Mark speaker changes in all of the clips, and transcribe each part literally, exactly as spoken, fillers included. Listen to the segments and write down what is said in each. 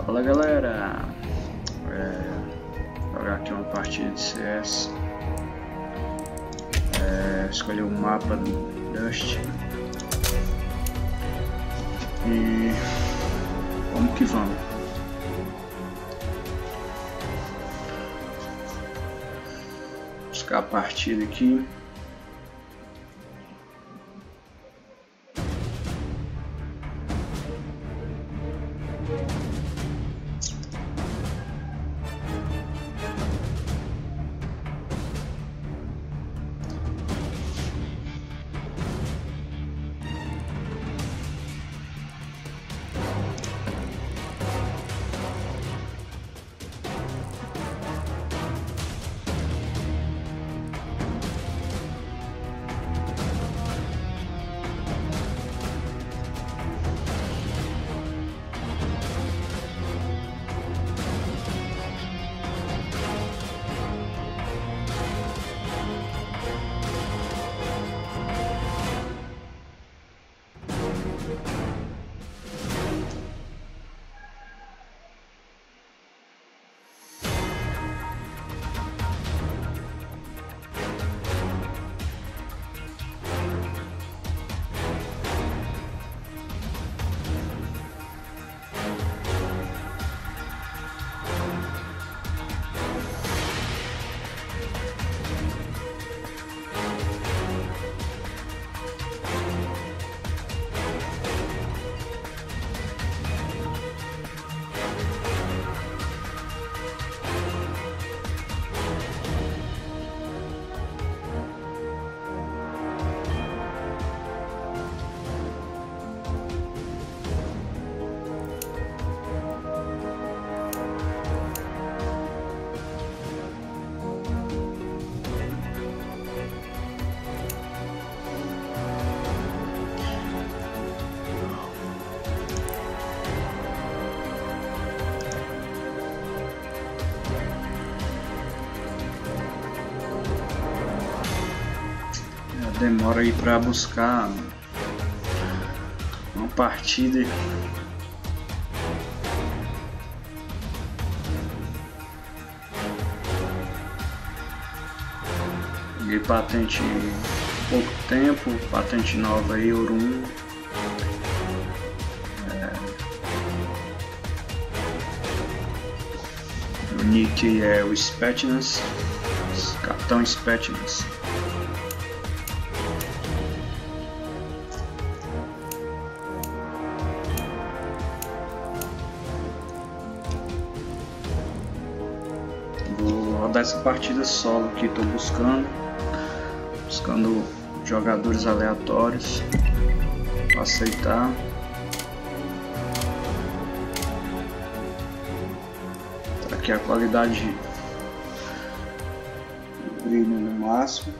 Speaker 1: Fala galera, é, jogar aqui uma partida de C S, é, escolher o mapa do Dust e vamos que vamos. Buscar a partida aqui. Demora aí para buscar uma partida. Peguei patente há pouco tempo, patente nova aí, Ouro um. É... O nick é o Spetness, Capitão Spetness. Essa partida solo que estou buscando, buscando jogadores aleatórios para aceitar. Tá aqui a qualidade de brilho no máximo.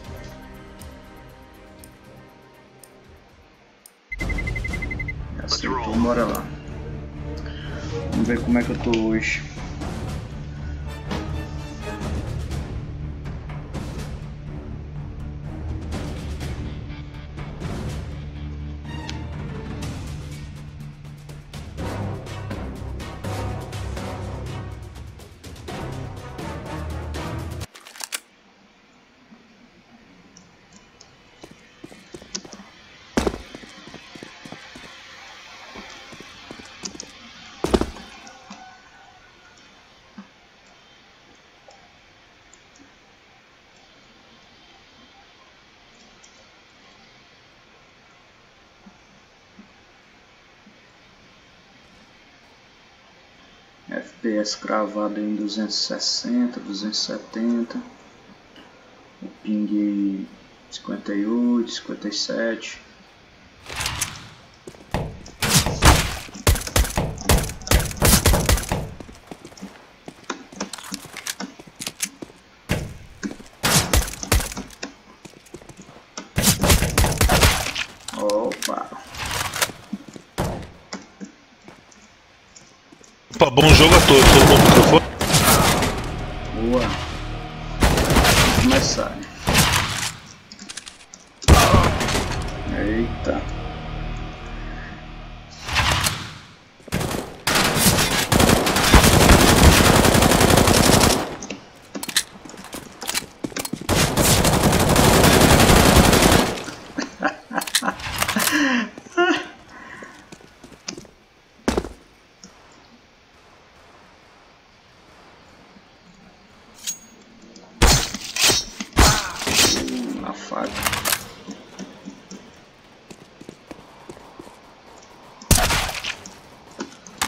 Speaker 1: Aceitou, bora lá. Vamos ver como é que eu tô hoje. F P S cravado em duzentos e sessenta, duzentos e setenta, o ping cinquenta e oito, cinquenta e sete. Opa!
Speaker 2: Opa, bom jogo a todos, todo mundo microfone.
Speaker 1: Boa. Vamos começar. Eita.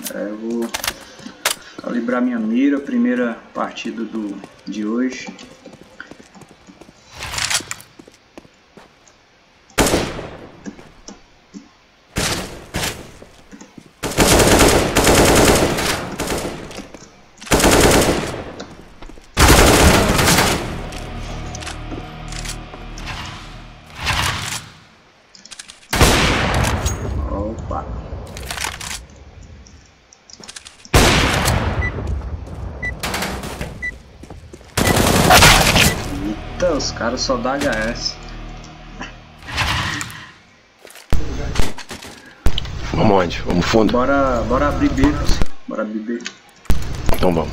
Speaker 1: É, eu vou calibrar minha mira, primeira partida do, de hoje. Opa! Eita, os caras só dão H S.
Speaker 3: Vamos onde? Vamos fundo?
Speaker 1: Bora, bora abrir B, bora abrir B.
Speaker 3: Então vamos.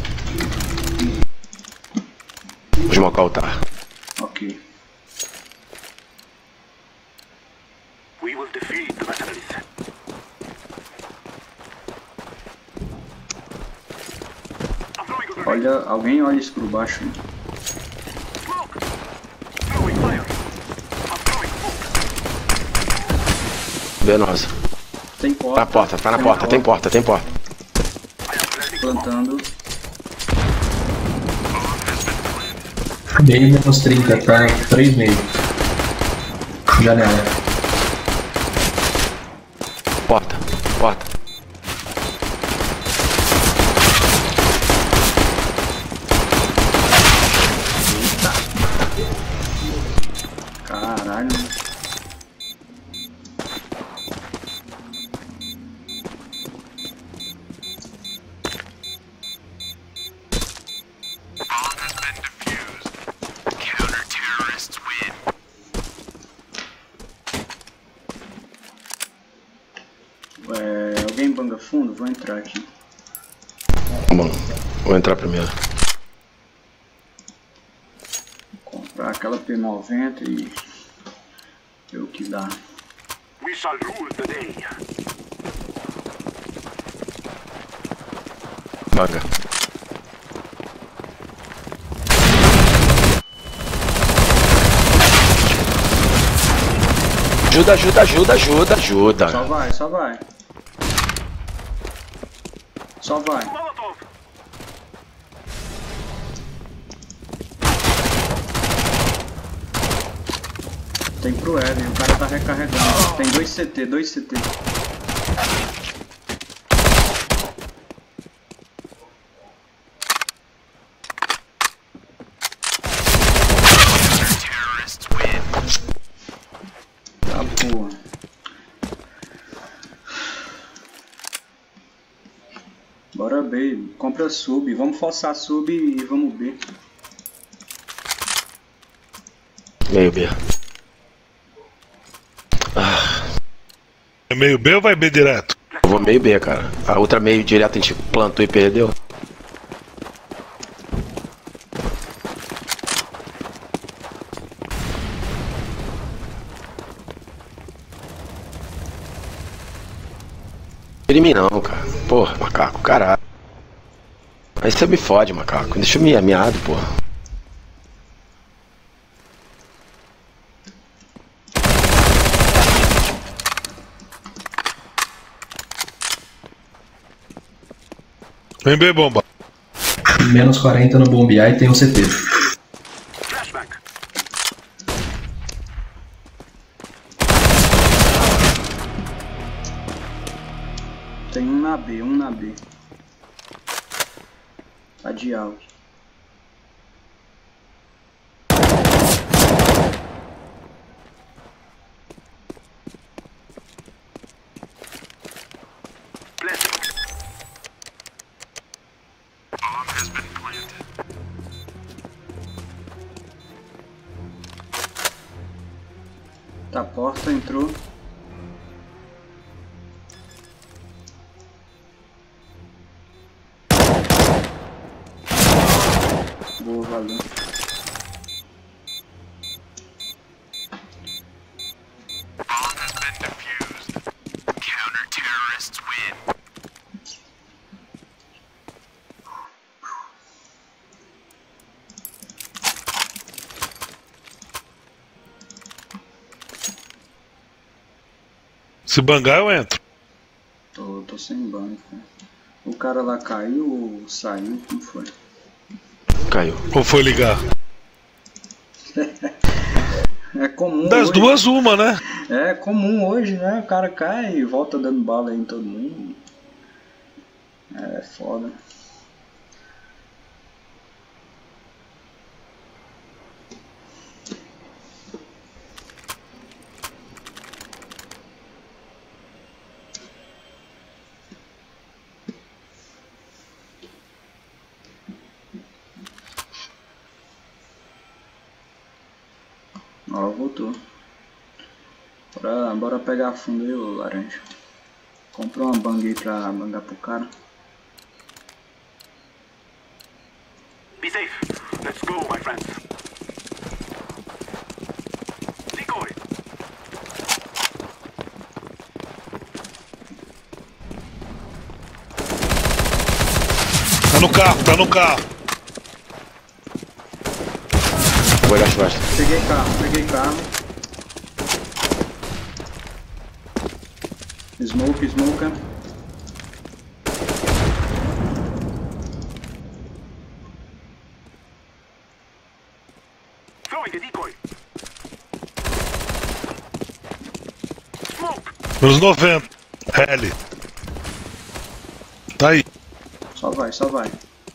Speaker 3: Vou desmocar o altar.
Speaker 1: Ok.
Speaker 4: We will defeat the Mercenaries.
Speaker 1: Olha, alguém olha isso por baixo. Hein?
Speaker 4: Smoke! Throwing fire! I'm throwing smoke!
Speaker 3: Vê nossa.
Speaker 1: Tem porta.
Speaker 3: Tá na porta, tá na porta, tem porta, tem porta.
Speaker 1: Plantando.
Speaker 5: Meio menos trinta, tá? três meio. Janela.
Speaker 3: Porta, porta.
Speaker 1: Caralho. É, alguém banga fundo? Vou entrar aqui.
Speaker 3: Bom, vou entrar primeiro.
Speaker 1: Comprar aquela P noventa e ver o que dá.
Speaker 4: We shall rule the day.
Speaker 3: Vaga. Ajuda, ajuda, ajuda, ajuda, ajuda.
Speaker 1: Só vai, só vai. Só vai.
Speaker 4: Molotov!
Speaker 1: Tem pro Eden, o cara tá recarregando. Tem dois C T, dois C T. Tá porra. Bora B, compra sub, vamos forçar sub e vamos B.
Speaker 3: Meio B.
Speaker 2: É meio B ou vai B direto?
Speaker 3: Eu vou meio B, cara. A outra meio direto a gente plantou e perdeu. Em mim não, cara. Porra, macaco, caralho. Aí você me fode, macaco. Deixa eu me ameado, porra.
Speaker 2: Vem B, bomba.
Speaker 5: Menos quarenta no bombear e tem um C T.
Speaker 4: Flashback!
Speaker 1: Tem um na B, um na B. Tá de alto.
Speaker 4: Blessing! Bomb has been planted.
Speaker 1: Tá, porta, entrou. Boa, valeu.
Speaker 4: Bomb has been defused. Counter-terrorists win.
Speaker 2: Se bangar, eu entro.
Speaker 1: Tô, tô sem banco. O cara lá caiu ou saiu? Como foi?
Speaker 3: Caiu.
Speaker 2: Ou foi ligar?
Speaker 1: É comum
Speaker 2: Das
Speaker 1: hoje.
Speaker 2: duas, uma, né?
Speaker 1: É comum hoje, né? O cara cai e volta dando bala aí em todo mundo. É foda. Ó, voltou. Bora, bora pegar fundo aí, ô laranja. Compra uma bang aí pra bangar pro cara.
Speaker 4: Be safe. Let's go, my friends. Decoy.
Speaker 2: Tá no carro, tá no carro.
Speaker 3: Vou olhar as costas.
Speaker 1: Peguei carro, peguei carro. Smoke, smoke.
Speaker 4: Throwing a decoy. Smoke.
Speaker 2: Nos noventa. L. Tá aí.
Speaker 1: Só vai, só vai.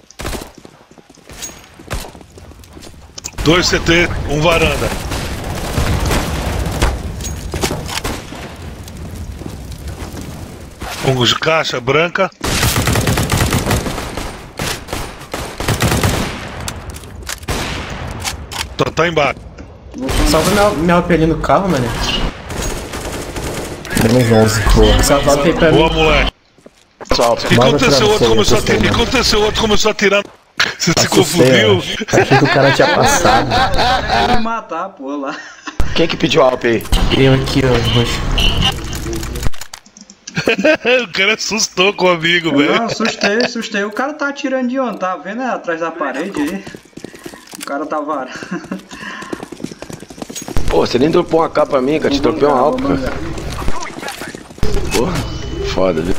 Speaker 2: Dois C T, um varanda. Um de caixa branca. Tá, tá embaixo.
Speaker 6: Salva meu, meu apelinho no carro, mano. Menos onze. Boa. Salva o P pra mim.
Speaker 2: Boa, moleque.
Speaker 3: Pessoal,
Speaker 2: E aconteceu, outro começou a tirar. E aconteceu, outro começou a tirar. Você se confundiu?
Speaker 6: Achei que o cara tinha passado.
Speaker 1: Vai me matar, pô, lá.
Speaker 3: quem que pediu alp aí?
Speaker 6: Eu aqui, ó, roxo.
Speaker 2: O cara assustou com o amigo,
Speaker 1: Não,
Speaker 2: velho.
Speaker 1: assustei, assustei. O cara tá atirando de onde? Tá vendo, né? Atrás da parede aí. O cara tá varando.
Speaker 3: Pô, você nem dropou uma capa pra mim, cara. Te dropei uma alp, cara. Porra, foda, viu?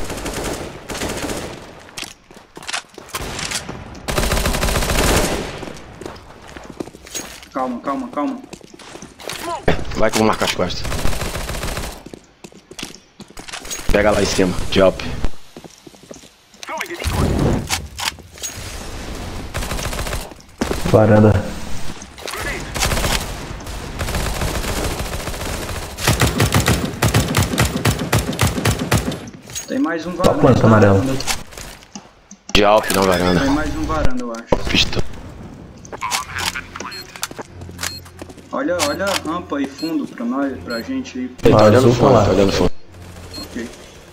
Speaker 1: Calma, calma, calma.
Speaker 3: Vai que eu vou marcar as costas. Pega lá em cima, de alp.
Speaker 4: Throwing a decoy.
Speaker 6: Varanda.
Speaker 4: Grenade.
Speaker 1: Tem mais um
Speaker 6: Qual
Speaker 1: varanda.
Speaker 6: quanto,
Speaker 1: tá?
Speaker 6: amarelo?
Speaker 3: De alp, não varanda.
Speaker 1: Tem mais um varanda, eu acho.
Speaker 3: Pistola.
Speaker 1: Olha, olha a rampa aí fundo pra nós, pra gente aí.
Speaker 3: Ele tá
Speaker 6: Ó,
Speaker 3: olhando
Speaker 6: azul
Speaker 3: fundo,
Speaker 6: pra lá.
Speaker 3: tá olhando fundo.
Speaker 1: Ok.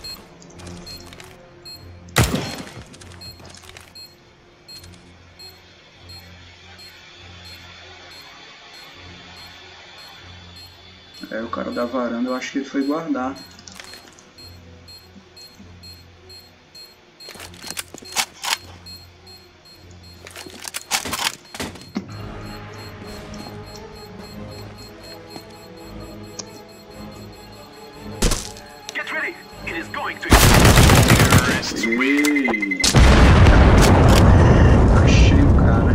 Speaker 1: É, o cara da varanda, eu acho que ele foi guardar.
Speaker 4: Get ready. It is going to.
Speaker 1: Ei. Achei o cara.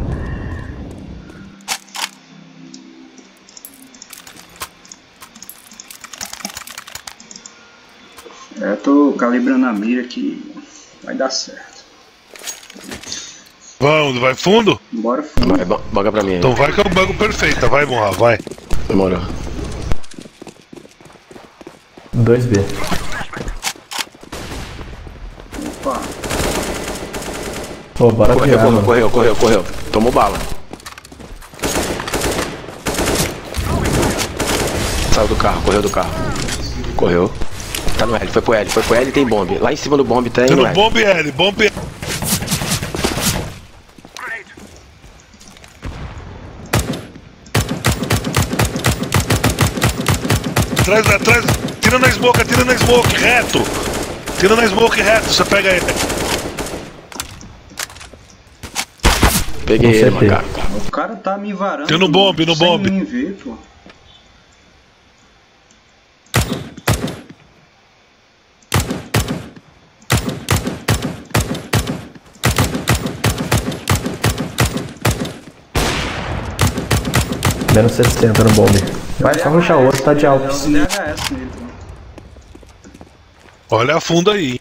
Speaker 1: É, eu tô calibrando a mira aqui, vai dar certo.
Speaker 2: Vamos, vai fundo?
Speaker 1: Bora fundo.
Speaker 3: Vai, ba- baga pra mim aí.
Speaker 2: Então vai que é o bago perfeita. Vai, Monra, vai.
Speaker 3: Demorou.
Speaker 6: dois B.
Speaker 1: Opa.
Speaker 6: Pô, bora
Speaker 3: Correu,
Speaker 6: virar,
Speaker 3: correu,
Speaker 6: mano.
Speaker 3: correu, correu, correu. Tomou bala. Saiu do carro, correu do carro. Correu. Tá no L, foi pro L, foi pro L e tem bombe. Lá em cima do bombe tem
Speaker 2: Tem
Speaker 3: no
Speaker 2: no
Speaker 3: L.
Speaker 2: bomb L, bomb L.
Speaker 4: Grenade.
Speaker 2: Atrás, atrás. Tira na smoke, tira na smoke, reto. Tira na smoke reto, você pega ele.
Speaker 3: Peguei
Speaker 6: Com
Speaker 3: ele,
Speaker 6: certeza.
Speaker 3: macaco.
Speaker 1: O cara tá me varando.
Speaker 2: Tem no bombe, no
Speaker 1: sem
Speaker 2: bombe.
Speaker 1: mim ver, pô.
Speaker 6: Menos sessenta no bombe. Vai só rushar o outro, tá de Alpes.
Speaker 1: D H S nele, pô.
Speaker 2: Olha a fundo aí.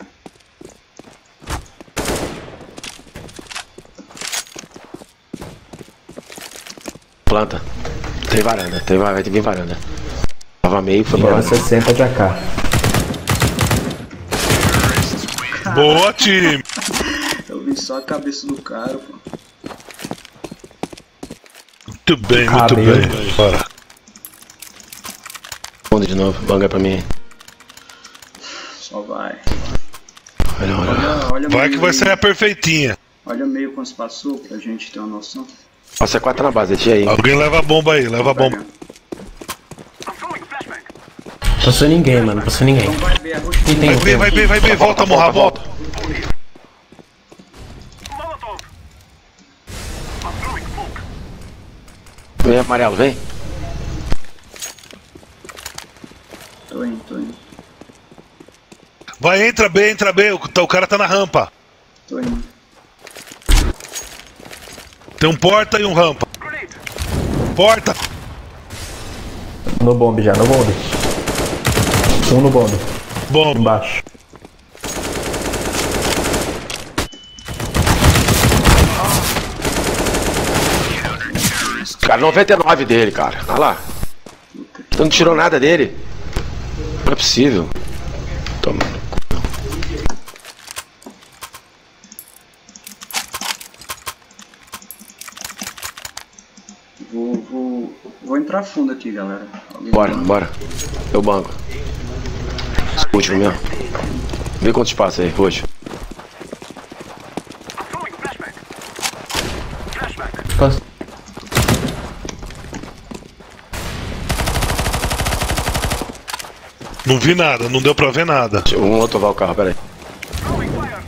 Speaker 3: Planta. Tem varanda, tem, vai ter vir varanda. Tava meio, foi pra
Speaker 6: Menos sessenta de A K.
Speaker 2: Boa, time.
Speaker 1: Eu vi só a cabeça do cara, pô.
Speaker 2: Muito bem, muito
Speaker 6: Cabelo.
Speaker 2: bem. Bora.
Speaker 3: Fundo de novo, banga pra mim.
Speaker 1: Só vai.
Speaker 3: Olha, olha.
Speaker 1: Olha, olha
Speaker 2: Vai
Speaker 1: meio
Speaker 2: que vai
Speaker 1: aí.
Speaker 2: sair a perfeitinha.
Speaker 1: Olha meio quantos passou pra gente ter uma noção.
Speaker 3: Passa quatro na base, deixa aí.
Speaker 2: Alguém leva a bomba aí, leva a bomba.
Speaker 4: I'm throwing a flashbang.
Speaker 6: Passou ninguém, mano. Passou ninguém.
Speaker 1: Então vai ver a roxa.
Speaker 6: Quem tem?
Speaker 2: Vai B, vai B, vai B, volta, morra, volta.
Speaker 4: Molotov. I'm throwing smoke.
Speaker 3: Vem amarelo, vem.
Speaker 1: Tô indo, tô indo.
Speaker 2: Vai, entra B, entra B, o, o cara tá na rampa.
Speaker 1: Tô indo.
Speaker 2: Tem um porta e um rampa.
Speaker 4: Grenade.
Speaker 2: Porta.
Speaker 6: No bombe já, no bombe. Um no bombe.
Speaker 2: Bomba.
Speaker 6: Embaixo.
Speaker 3: Cara, noventa e nove dele, cara. Olha lá. Tu não tirou nada dele. Não é possível. Toma no cu.
Speaker 1: Vou, vou, vou entrar fundo aqui, galera. Alguém
Speaker 3: Bora,
Speaker 1: vai?
Speaker 3: bora. Eu banco. Esse último mesmo. Vê quanto espaço aí, hoje.
Speaker 4: I'm throwing a flashbang. Flashbang.
Speaker 6: Passa.
Speaker 2: Não vi nada, não deu pra ver nada.
Speaker 3: Um outro vai o carro, pera aí.
Speaker 4: Throwing fire.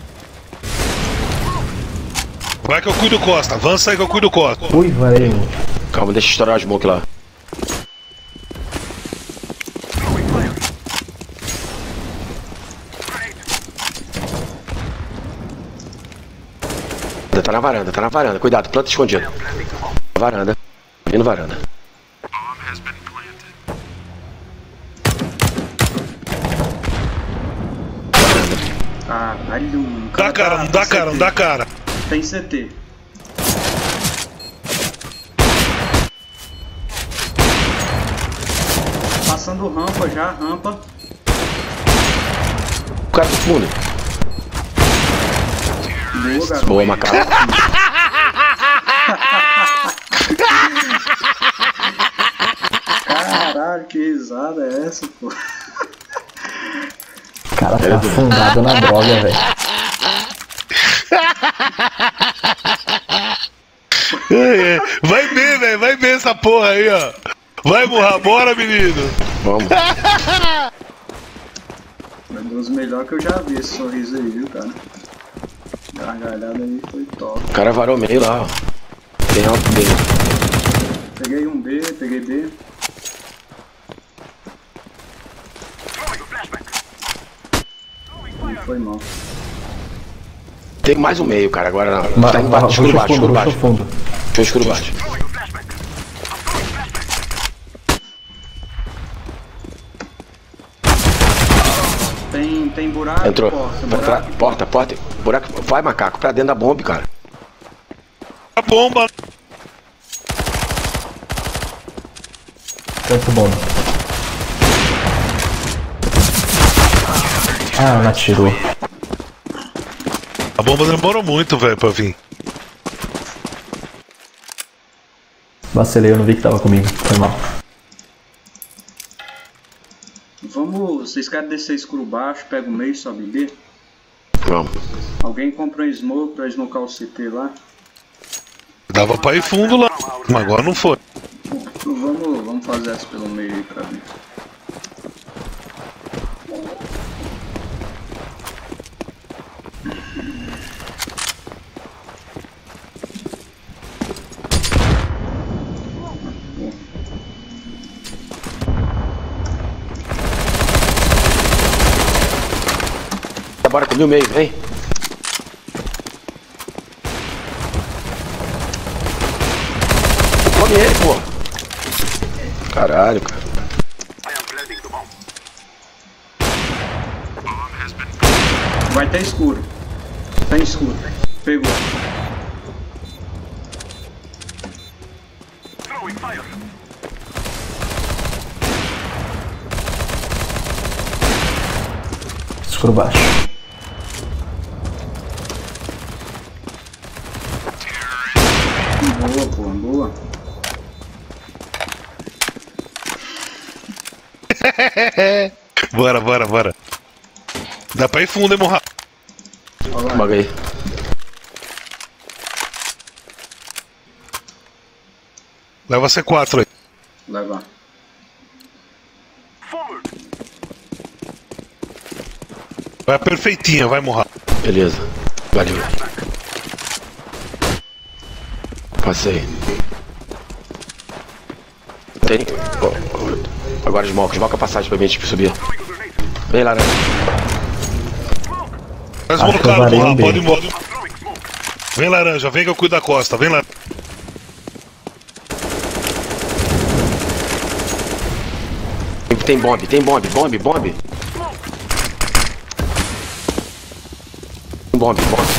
Speaker 2: Vai que eu cuido Costa, avança aí que eu cuido Costa.
Speaker 6: Ui, valeu.
Speaker 3: Calma, deixa eu estourar a smoke lá.
Speaker 4: Throwing fire. Grenade.
Speaker 3: Tá na varanda, tá na varanda. Cuidado, planta escondido. Varanda. Vindo varanda.
Speaker 1: Caralho, mano. O
Speaker 2: Dá cara,
Speaker 1: tá-
Speaker 2: não dá
Speaker 1: tá
Speaker 2: cara, não
Speaker 1: C T.
Speaker 2: dá cara.
Speaker 1: Tem C T. Passando rampa já, rampa.
Speaker 3: O cara do fundo.
Speaker 1: Boa, garoto.
Speaker 3: Boa, macaco.
Speaker 1: Caralho, que risada é essa, pô?
Speaker 6: O cara tá afundado na droga, velho.
Speaker 2: É, é. Vai ver, velho, vai ver essa porra aí, ó. Vai morrer, bora, menino.
Speaker 3: Vamos.
Speaker 1: É dos melhores que eu já vi esse sorriso aí, viu, cara? Gargalhada aí foi top.
Speaker 3: O cara varou meio lá, ó. Tem alto dele.
Speaker 1: Peguei um B, peguei B.
Speaker 4: Throwing a flashbang.
Speaker 1: Não foi mal.
Speaker 3: Tem mais um meio, cara. Agora não.
Speaker 6: Ma-
Speaker 3: Tá embaixo,
Speaker 6: ruxa
Speaker 3: escuro baixo,
Speaker 6: fundo,
Speaker 3: escuro
Speaker 6: ruxa
Speaker 3: baixo.
Speaker 6: fundo.
Speaker 3: Deixa eu escuro baixo.
Speaker 4: Throwing a flashbang. I'm throwing flashbang.
Speaker 1: Tem, tem buraco,
Speaker 3: Entrou.
Speaker 1: porta,
Speaker 3: Vai pra-
Speaker 1: buraco.
Speaker 3: porta, porta. Buraco. Vai, macaco, pra dentro da bomba, cara.
Speaker 2: A bomba.
Speaker 6: Tanto bombe. Ah, ela atirou.
Speaker 2: A bomba demorou muito, velho, pra vir.
Speaker 6: Vacilei, eu não vi que tava comigo. Foi mal.
Speaker 1: Vamos, vocês querem descer escuro baixo, pega o meio, sobe B?
Speaker 3: Vamos.
Speaker 1: Alguém compra um smoke pra smocar o C T lá?
Speaker 2: Dava pra ir fundo lá, mas agora não foi.
Speaker 1: Vamos, vamos fazer essa pelo meio aí pra ver.
Speaker 3: Bora comigo meio, vem. Come ele, pô. Caralho, cara.
Speaker 4: I am planting the bomb.
Speaker 1: Vai ter escuro. Tem escuro. Pegou.
Speaker 4: Throwing fire.
Speaker 6: Escuro baixo.
Speaker 1: Boa, pô, boa.
Speaker 2: Bora, bora, bora. Dá pra ir fundo, hein, morra.
Speaker 3: Baga aí.
Speaker 2: Leva C quatro aí.
Speaker 1: Leva.
Speaker 4: Forward.
Speaker 2: Vai perfeitinha, vai morrar.
Speaker 3: Beleza. Valeu. Passei. Tem. Oh, oh. Agora esmoca, esmoca a passagem pra mim, tipo, subir. Vem, laranja.
Speaker 2: Tá
Speaker 6: Acho que eu
Speaker 2: esmocado,
Speaker 6: varei
Speaker 2: morra,
Speaker 6: um B.
Speaker 2: pode ir embora. Vem, laranja, vem que eu cuido da costa, vem lá.
Speaker 3: Tem bombe, tem bombe, bombe, bombe. Bombe, bombe.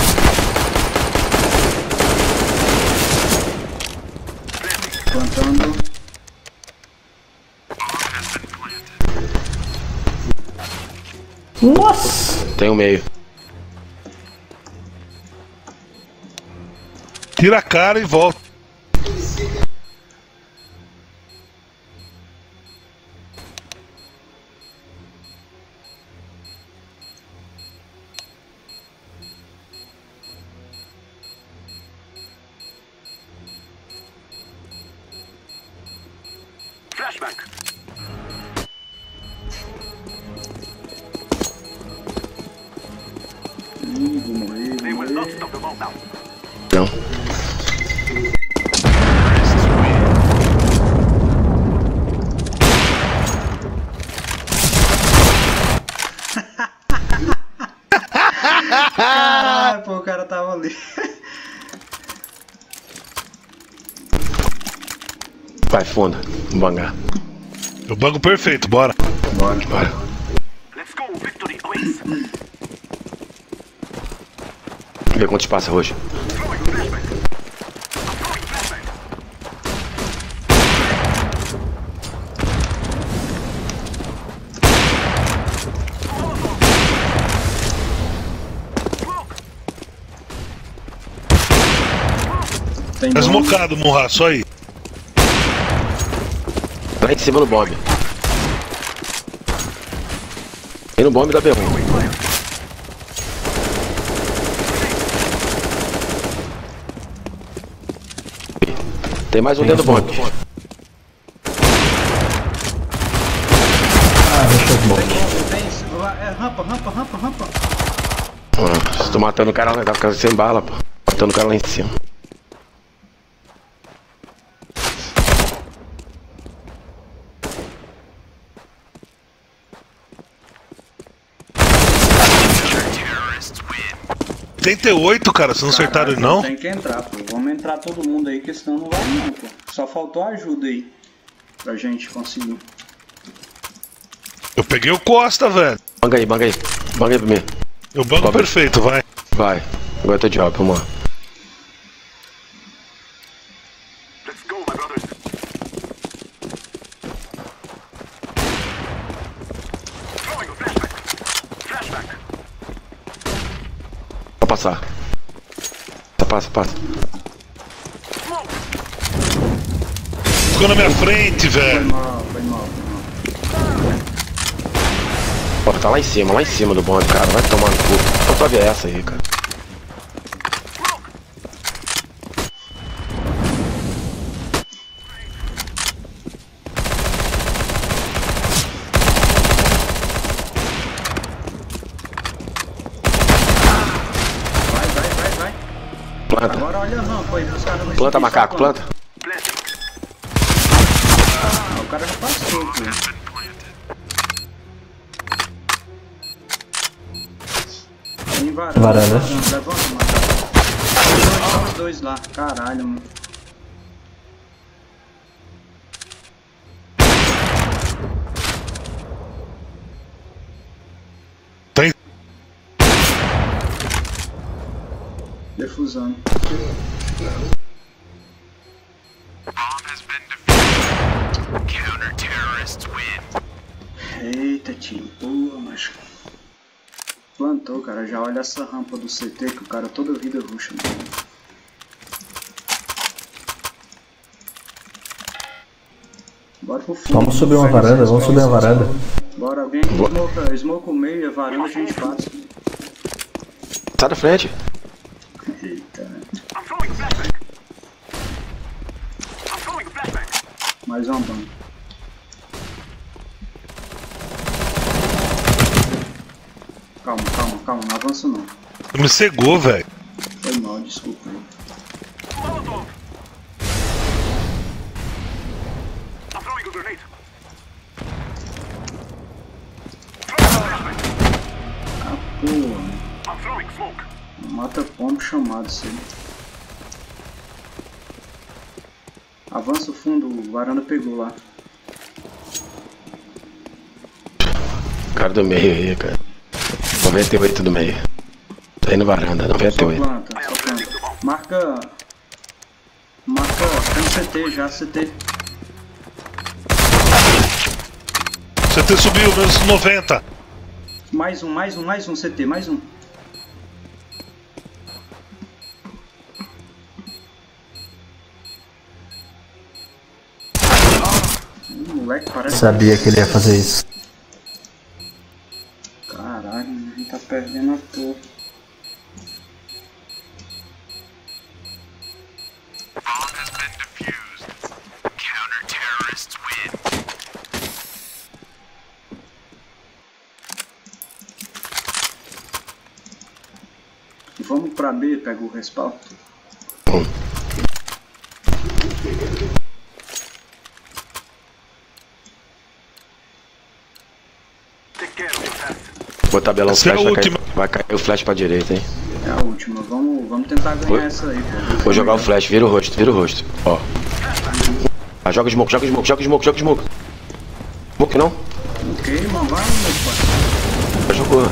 Speaker 1: Plantando.
Speaker 6: Nossa!
Speaker 3: Tem um meio.
Speaker 2: Tira a cara e volta.
Speaker 4: Flashback.
Speaker 1: Ih, vou morrer,
Speaker 4: They
Speaker 1: vou
Speaker 4: will not
Speaker 1: morrer.
Speaker 4: stop the bomb now.
Speaker 3: Não.
Speaker 1: Caralho, pô, o cara tava ali.
Speaker 3: Vai, fundo. Bangar.
Speaker 2: O banco perfeito, bora.
Speaker 1: Bora.
Speaker 3: Bora.
Speaker 4: Let's go. Victory awaits.
Speaker 3: Vê quantos passa hoje.
Speaker 4: Throwing flashback. Throwing flashback.
Speaker 1: Tem
Speaker 2: Tá
Speaker 1: bomba.
Speaker 2: esmocado, morra, só aí.
Speaker 3: Lá em cima no bombe. E no bombe da B um. Tem mais um dentro do bombe.
Speaker 6: Ah, deixa eu smoke.
Speaker 1: Tem, lá, é rampa, rampa, rampa, rampa.
Speaker 3: Ah, estou matando o cara lá, tá ficando sem bala, pô. Matando o cara lá em cima.
Speaker 2: oitenta e oito, cara, vocês não acertaram ele não?
Speaker 1: Tem que entrar, pô. Vamos entrar todo mundo aí, que senão não vai não, pô. Só faltou ajuda aí. Pra gente conseguir.
Speaker 2: Eu peguei o Costa, velho.
Speaker 3: Banga aí, banga aí. Banga aí pra mim.
Speaker 2: O banco
Speaker 3: Bob.
Speaker 2: perfeito, vai.
Speaker 3: Vai. Agora eu tô de job, vamos lá.
Speaker 4: Let's go, my brothers. Throwing a flashback. Flashback.
Speaker 3: Pode passar. Passa, passa.
Speaker 4: Smoke.
Speaker 2: Ficou na minha frente,
Speaker 1: Foi
Speaker 2: velho.
Speaker 1: mal, foi mal, foi mal.
Speaker 3: Pô, tá lá em cima, lá em cima do bonde, cara. Vai tomar no cu. Só pra ver essa aí, cara.
Speaker 1: Vai, vai, vai, vai.
Speaker 3: Planta.
Speaker 1: Agora olha a rampa aí, os caras não
Speaker 3: Planta,
Speaker 1: estão
Speaker 3: macaco,
Speaker 1: sacando.
Speaker 3: planta.
Speaker 4: Planting.
Speaker 1: Ah, o cara já passou, pô. Tem varanda.
Speaker 6: Varanda.
Speaker 1: Levanta, macaco. Olha os dois lá, caralho, mano. Defusando. Eita, tio. Porra, macho. Plantou, cara. Já olha essa rampa do C T que o cara toda vida ruxa. Bora pro fundo.
Speaker 6: Vamos subir uma varanda, vamos subir uma varanda.
Speaker 1: Bora, alguém smoke, smoke o meio e a varanda a gente passa.
Speaker 3: Sai da frente.
Speaker 1: Eita.
Speaker 4: I'm throwing a flashbang. I'm throwing a flashbang.
Speaker 1: Mais uma banda. Calma, calma, calma, não avança não.
Speaker 2: Me cegou, velho.
Speaker 1: Foi mal, desculpa aí.
Speaker 4: Molotov. I'm throwing a grenade. Throwing a flashbang.
Speaker 1: Ah, porra.
Speaker 4: I'm throwing smoke.
Speaker 1: Mata pombo chamado isso aí. Avança o fundo, o varanda pegou lá.
Speaker 3: Cara do meio aí, cara. noventa e oito do meio. Tá aí na varanda, noventa e
Speaker 1: Só
Speaker 3: oito.
Speaker 1: planta, só planta. Marca. Marca, tem um C T já, C T.
Speaker 2: C T subiu, menos noventa.
Speaker 1: Mais um, mais um, mais um C T, mais um. O moleque parece.
Speaker 6: Sabia que ele ia fazer isso.
Speaker 1: Caralho, a gente tá perdendo a toa. Vamos pra B, pega o respawn.
Speaker 3: Hum.
Speaker 4: Take care of your fast.
Speaker 3: Vou tabelar o
Speaker 2: Essa é
Speaker 3: flash,
Speaker 2: a
Speaker 3: vai cair,
Speaker 2: última.
Speaker 3: vai cair o flash pra direita, hein.
Speaker 1: É a última, vamos, vamos tentar ganhar
Speaker 3: Vou-
Speaker 1: essa aí, pô.
Speaker 3: Vou jogar o flash, vira o rosto, vira o rosto. Ó. Ah, joga smoke, joga smoke, joga smoke, joga smoke. Smoke não?
Speaker 1: Ok, mano, vai, meu pai.
Speaker 3: Já jogou.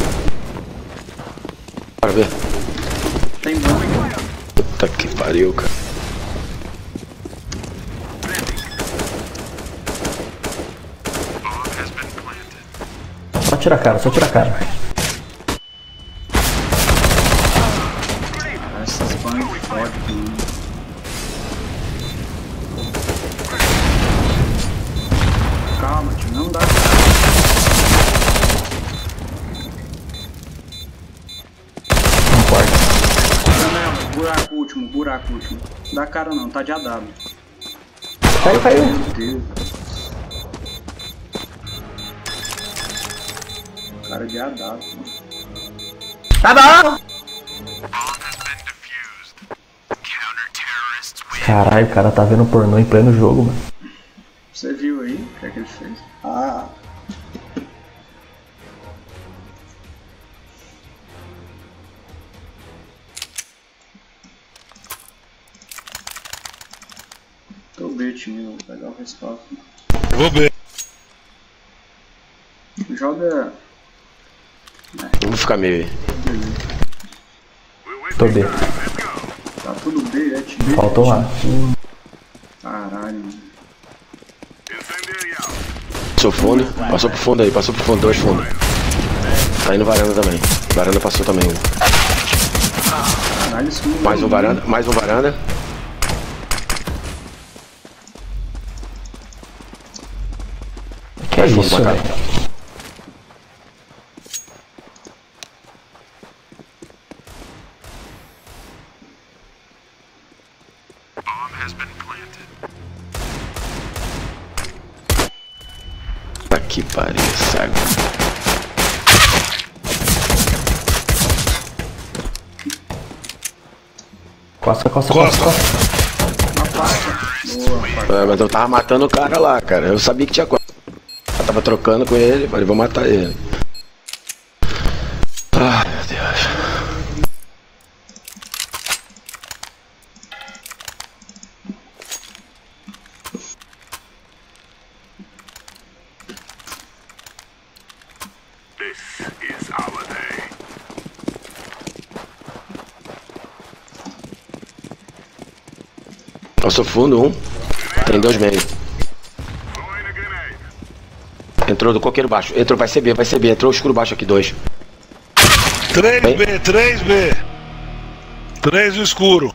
Speaker 3: Bora ver.
Speaker 1: Tem bomba.
Speaker 3: Puta que pariu, cara.
Speaker 6: Só tira a cara, só tira a cara.
Speaker 1: Essas bandas fodem tudo. Calma, tio, não dá.
Speaker 6: Não importa.
Speaker 1: Janela, buraco último, buraco último. Dá cara não, tá de A W.
Speaker 6: Caiu, caiu.
Speaker 1: Meu Deus. Cara de A W, mano.
Speaker 6: Tá bom! Caralho, o cara tá vendo pornô em pleno jogo, mano.
Speaker 1: Você viu aí o que é que ele fez? Ah. Tô B, time, vou pegar o respawn.
Speaker 2: Vou ver.
Speaker 1: Joga.
Speaker 3: Vou ficar meio aí.
Speaker 6: Tô B.
Speaker 1: Tá tudo B, é time.
Speaker 6: Faltou lá.
Speaker 1: Caralho, mano.
Speaker 4: Incendiary out.
Speaker 3: Passou fundo, passou pro fundo aí, passou pro fundo, dois fundos. Tá indo varanda também. Varanda passou também.
Speaker 1: Caralho, isso não
Speaker 3: Mais um varanda, mais um varanda.
Speaker 6: Que é
Speaker 3: fundo,
Speaker 6: isso,
Speaker 3: macaco.
Speaker 6: velho?
Speaker 3: Tá que pariu, sabe?
Speaker 6: Costa, costa,
Speaker 2: Costa.
Speaker 6: costa, costa.
Speaker 3: É, mas eu tava matando o cara lá, cara. Eu sabia que tinha costa. Eu tava trocando com ele, falei, vou matar ele. Ai, meu Deus.
Speaker 4: This is our day.
Speaker 3: Passou fundo, um. Tem dois meio.
Speaker 4: Throwing a grenade.
Speaker 3: Entrou do coqueiro baixo. Entrou, vai ser B, vai ser B. Entrou escuro baixo aqui, dois.
Speaker 2: três
Speaker 3: Bem.
Speaker 2: B, três B. três no escuro.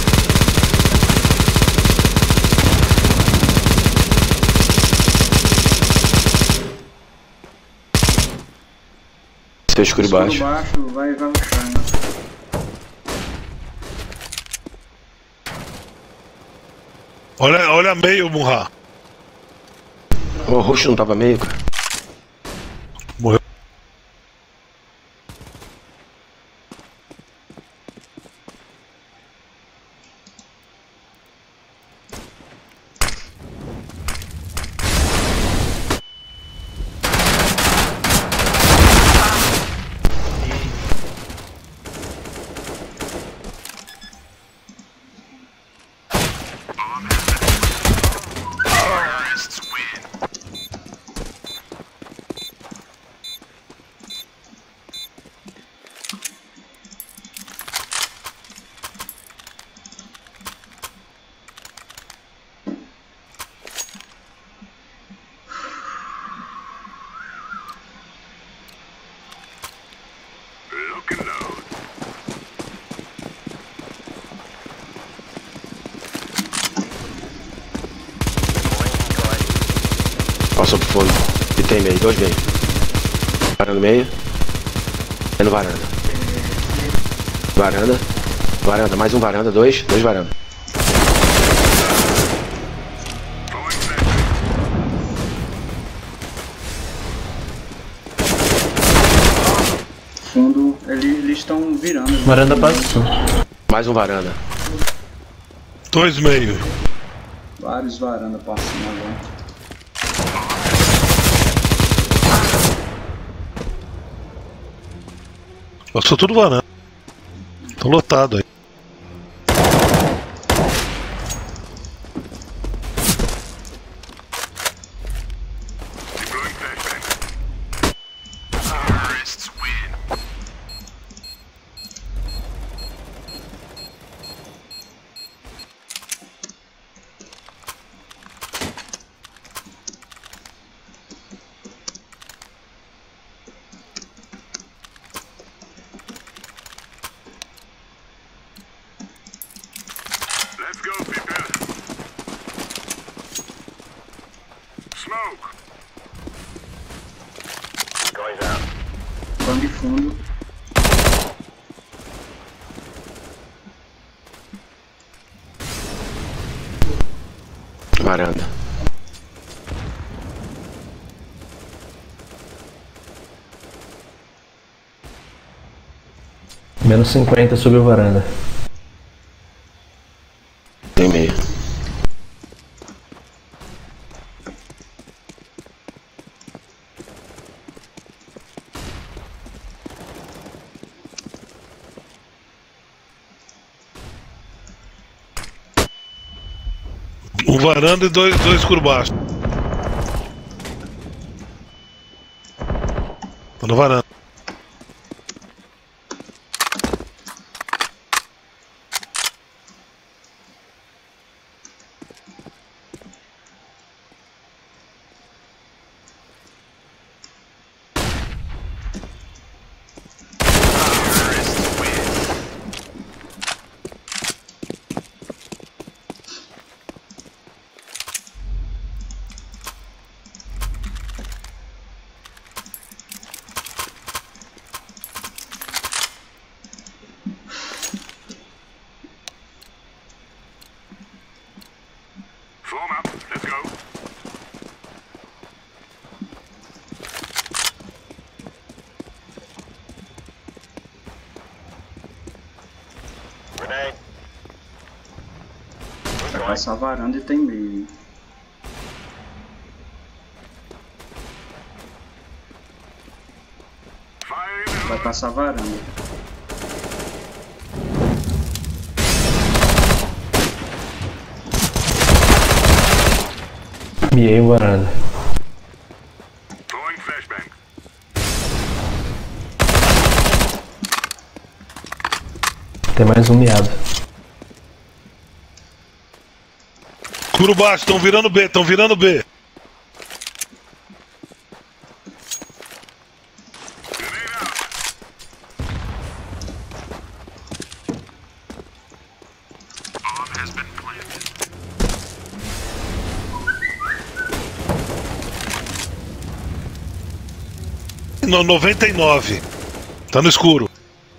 Speaker 3: Seu escuro
Speaker 1: Escuro
Speaker 3: baixo.
Speaker 1: baixo, vai, vai rushar, né?
Speaker 2: Olha, olha meio, Murra.
Speaker 3: O roxo não tava meio, cara.
Speaker 2: Morreu.
Speaker 4: Lock and load.
Speaker 3: Passou pro fundo. E tem meio, dois meio. Varanda meio. É no varanda. Varanda. Varanda, mais um varanda, dois. Dois varanda.
Speaker 4: Throwing flashbang.
Speaker 1: Fundo, eles eles estão virando. né?
Speaker 6: Varanda passou.
Speaker 3: Mais um varanda.
Speaker 2: Dois meio.
Speaker 1: Vários varandas passando agora.
Speaker 2: Passou tudo varanda. Tá lotado aí.
Speaker 4: Deploying flashbang. Terrorists win. Let's go, people. Smoke. Going out.
Speaker 1: Bang fundo.
Speaker 3: Varanda.
Speaker 6: Menos cinquenta sobre a varanda.
Speaker 3: Tem meio.
Speaker 2: Um varanda e dois, dois escuro baixo. Tô no varanda.
Speaker 4: Form up. Let's go. Grenade.
Speaker 1: Vai passar a varanda e tem meio.
Speaker 4: Fire.
Speaker 1: Vai passar a varanda.
Speaker 6: Miei o varanda.
Speaker 4: Throwing flashbang.
Speaker 6: Tem mais um miado.
Speaker 2: Escuro baixo, estão virando B, estão virando B. No noventa e nove. Tá no escuro.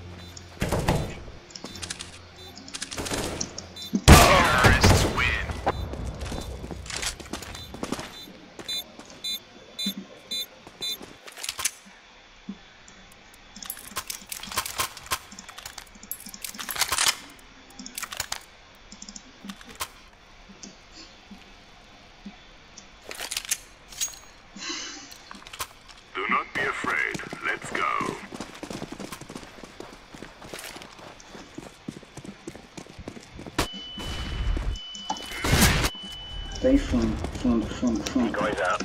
Speaker 4: Do not be afraid. Let's go.
Speaker 1: Tá em fundo, fundo, fundo, fundo.
Speaker 4: Guys out.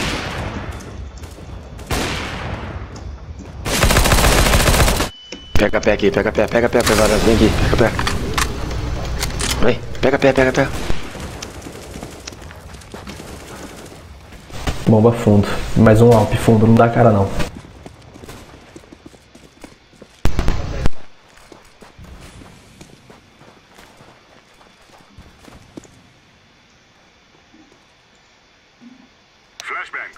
Speaker 3: Pega pé aqui, pega pé, pega pé, pega pé, vem aqui, pega pé. Vem, pega pé, pega pé.
Speaker 6: Bomba fundo. Mais um Alp fundo, não dá cara não.
Speaker 4: Flashbang.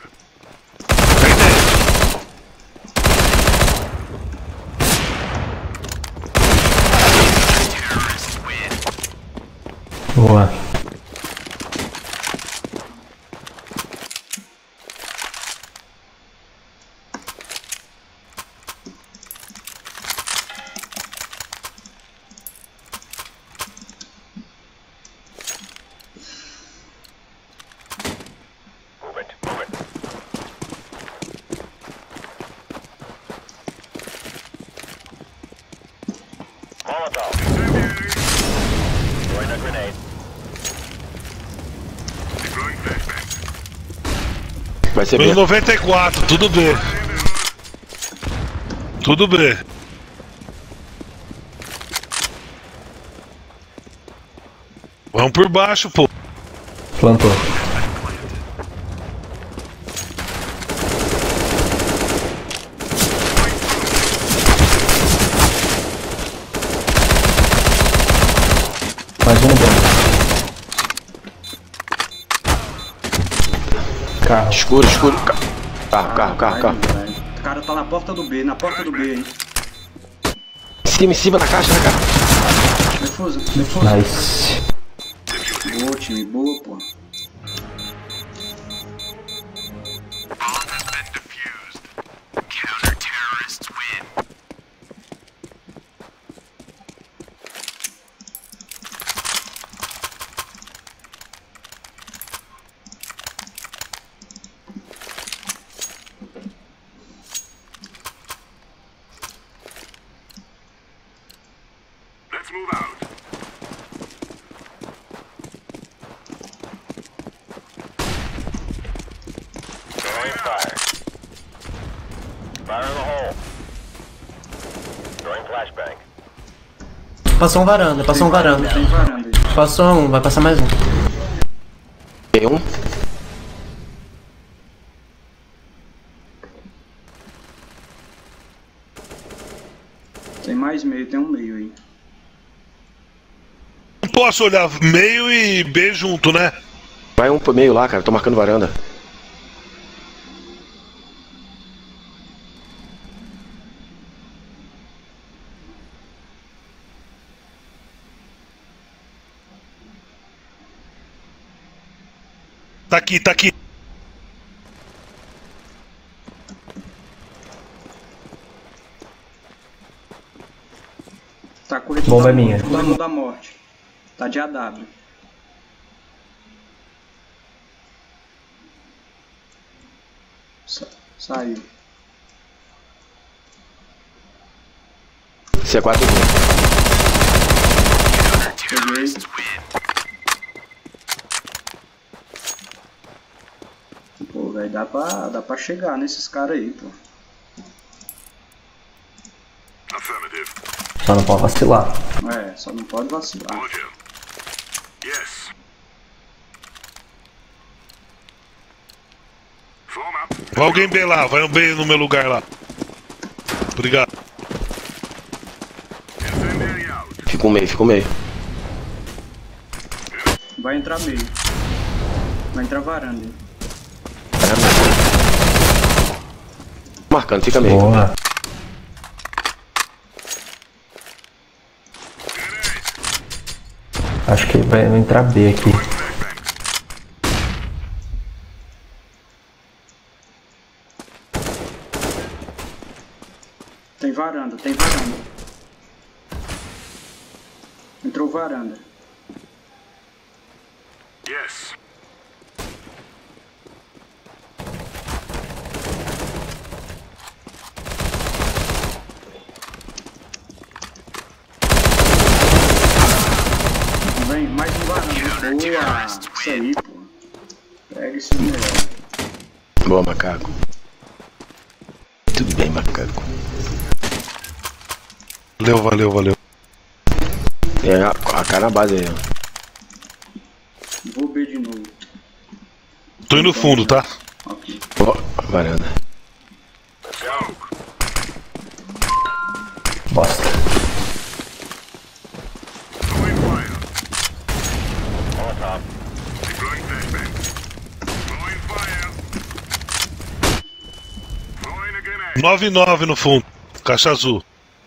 Speaker 6: Boa.
Speaker 4: Move it, move it. Molotov. Throwing a grenade. Deploying flashbang.
Speaker 3: Vai ser
Speaker 2: Tô no
Speaker 3: B.
Speaker 2: noventa e quatro, tudo B. Tudo B. Vamos por baixo, pô.
Speaker 6: Plantou. Mais um bomba. Carro.
Speaker 3: Escuro, escuro. Ca- Carro, carro, carro, carro.
Speaker 1: Vai, vai. O cara tá na porta do B, na porta do B aí.
Speaker 3: Em cima, em cima da caixa, né, cara?
Speaker 1: Defusa, defusa.
Speaker 6: Nice.
Speaker 1: Boa, time, boa, pô.
Speaker 4: Bomb has been defused. Counter-terrorists win. Let's move out. Throwing fire. Fire in the hole. Throwing flashbang.
Speaker 7: Passou um varanda, passou um varanda.
Speaker 1: Tem varanda aí.
Speaker 7: Passou um, vai passar mais um.
Speaker 3: Tem um.
Speaker 1: Tem mais meio, tem um meio aí.
Speaker 2: Não posso olhar meio e B junto, né?
Speaker 3: Vai um pro meio lá, cara. Tô marcando varanda.
Speaker 2: Tá aqui, tá aqui.
Speaker 1: Tá correndo
Speaker 6: Bomba
Speaker 1: da
Speaker 6: é minha.
Speaker 1: morte, corredor da morte. Tá de A W. Sa saiu.
Speaker 3: C quatro.
Speaker 1: Peguei. Pô, velho, dá pra, dá pra chegar nesses caras aí, pô.
Speaker 4: Affirmative.
Speaker 6: Só não pode vacilar.
Speaker 1: É, só não pode vacilar.
Speaker 4: Roger. Yes.
Speaker 2: Vai alguém B lá, vai um B no meu lugar lá. Obrigado.
Speaker 3: Fica um meio, fica um meio.
Speaker 1: Vai entrar meio. Vai entrar varanda.
Speaker 3: Marcando, fica meio.
Speaker 6: Boa. Acho que vai entrar B aqui.
Speaker 1: Tem varanda, tem varanda. Entrou varanda.
Speaker 4: Yes.
Speaker 1: Vem, mais um varanda. Boa! Isso aí, pô. Pega esse melhor.
Speaker 3: Boa, macaco. Tudo bem, macaco.
Speaker 2: Valeu, valeu, valeu.
Speaker 3: É, a, a cara na base aí, ó.
Speaker 1: Vou B de novo.
Speaker 2: Tô indo no fundo, tá?
Speaker 1: Ok.
Speaker 3: Ó, varanda.
Speaker 6: Bosta.
Speaker 2: nove e nove no fundo. Caixa azul.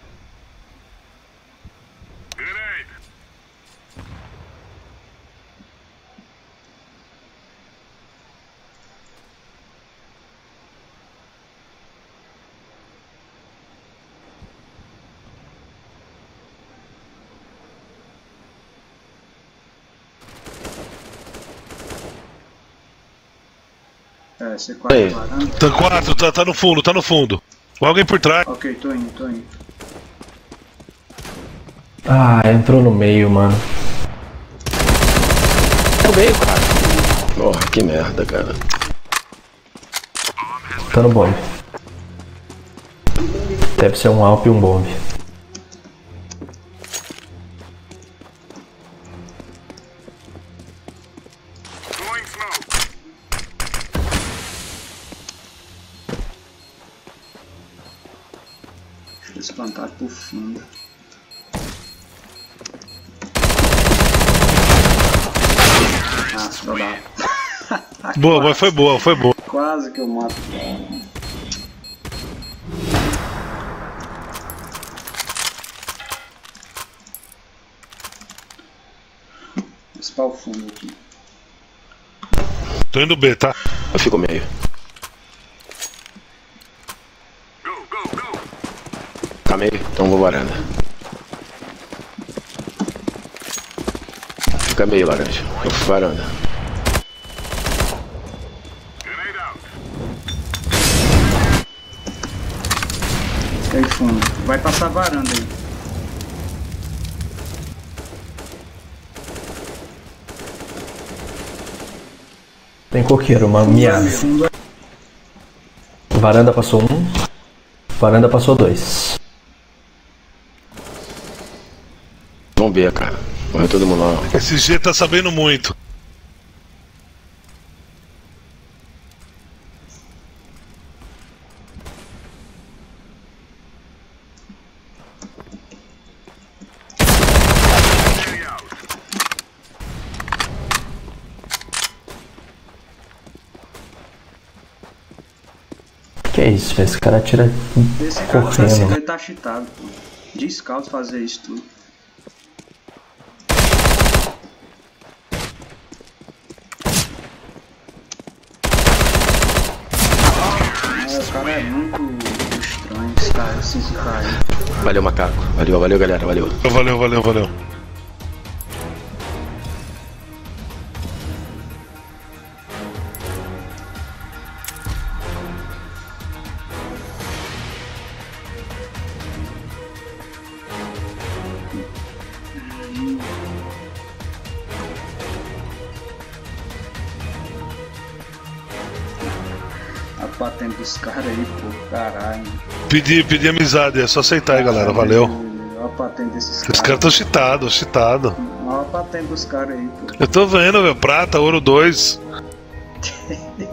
Speaker 1: É, C quatro
Speaker 3: Aí.
Speaker 1: varanda.
Speaker 2: Tá quatro, tá, tá no fundo, tá no fundo. Vai alguém por trás.
Speaker 1: Ok, tô indo, tô indo.
Speaker 6: Ah, entrou no meio, mano.
Speaker 3: É o meio, cara. Porra, que merda, cara.
Speaker 6: Tá no bombe. Deve ser um Alp e um bombe.
Speaker 1: Eles plantaram por fundo. Ah, só dá.
Speaker 2: Boa, mas foi boa, foi boa.
Speaker 1: Quase que eu mato. Spawn fundo aqui.
Speaker 2: Tô indo B, tá?
Speaker 3: Eu fico meio. Tá meio? Então vou varanda. Fica meio, laranja. Eu fui varanda.
Speaker 1: Fica aí fundo. Vai passar varanda aí.
Speaker 6: Tem coqueiro, uma miada.
Speaker 1: Fundo.
Speaker 6: Varanda passou um. Varanda passou dois.
Speaker 3: Vamos ver, cara. Morreu todo mundo lá.
Speaker 2: Esse G tá sabendo muito.
Speaker 6: Que é isso, velho? Esse cara tira
Speaker 1: Esse cara tá,
Speaker 6: correndo.
Speaker 1: ele tá cheatado, pô. De scout fazer isso tudo. É, o cara é muito estranho, esse cara, assim, esse cara aí.
Speaker 3: Valeu, macaco. Valeu, valeu, galera. Valeu.
Speaker 2: Valeu, valeu, valeu.
Speaker 1: A patente dos caras aí, pô, caralho.
Speaker 2: Pedi, pedi amizade, é só aceitar aí, galera. Valeu.
Speaker 1: Olha a patente desses
Speaker 2: Os
Speaker 1: caras.
Speaker 2: caras tão cheatados, cheatados.
Speaker 1: Olha a patente dos caras aí, pô.
Speaker 2: Eu tô vendo, meu. Prata, ouro dois.